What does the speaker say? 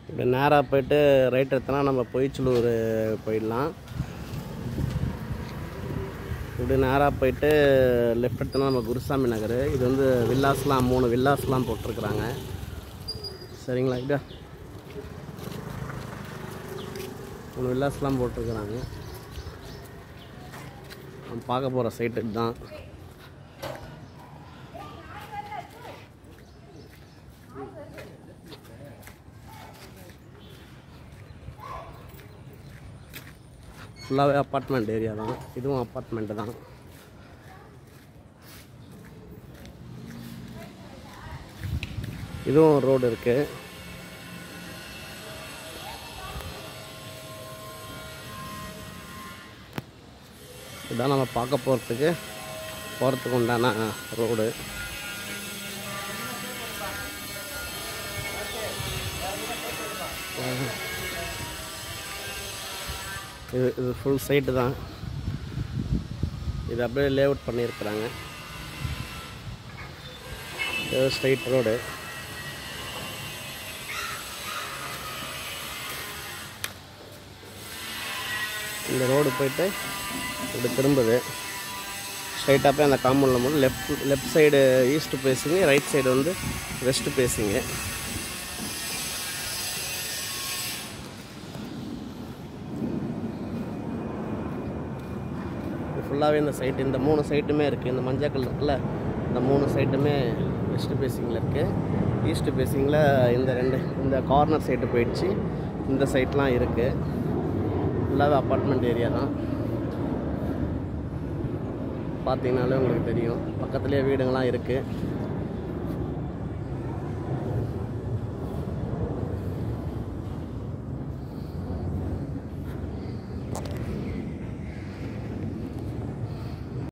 இப்படி நேராக போய்ட்டு ரைட் எடுத்தோன்னா நம்ம பொய்ச்சலூர் போயிடலாம். இப்படி நேராக போய்ட்டு லெஃப்ட் எடுத்தோன்னா நம்ம குருசாமி நகர். இது வந்து வில்லாஸ்லாம் 3 வில்லாஸ்லாம் போட்டிருக்குறாங்க. சரிங்களா? இதா 3 வில்லாஸ்லாம் போட்டிருக்குறாங்க. நம்ம பார்க்க போகிற சைட்டு தான். ஃபுல்லாகவே அப்பார்ட்மெண்ட் ஏரியா தான். இதுவும் அப்பார்ட்மெண்ட்டு தான். இதுவும் ரோடு இருக்குது. இதுதான் நம்ம பார்க்க போகிறதுக்கு உண்டான ரோடு. இது ஃபுல் சைட்டு தான். இது அப்படியே லேஅவுட் பண்ணியிருக்கிறாங்க. இது ஸ்ட்ரைட் ரோடு. இந்த ரோடு போயிட்டு இப்படி திரும்புது. ஸ்ட்ரைட்டாக போய் அந்த காம்பவுண்டில் போது left side east facing, right side வந்து வெஸ்ட் பேசிங்க. ஃபுல்லாகவே இந்த சைட்டு, இந்த 3 சைட்டுமே இருக்குது. இந்த மஞ்சள் கலர் இருக்குல்ல, இந்த 3 சைட்டுமே வெஸ்ட் பேசிங்கில் இருக்குது. ஈஸ்ட் பேசிங்கில் இந்த கார்னர் சைட்டு போயிடுச்சு. இந்த சைட்லாம் இருக்குது. ஃபுல்லாகவே அப்பார்ட்மெண்ட் ஏரியா தான். பார்த்தீங்கன்னாலே உங்களுக்கு தெரியும். பக்கத்துலேயே வீடுங்கள்லாம் இருக்குது.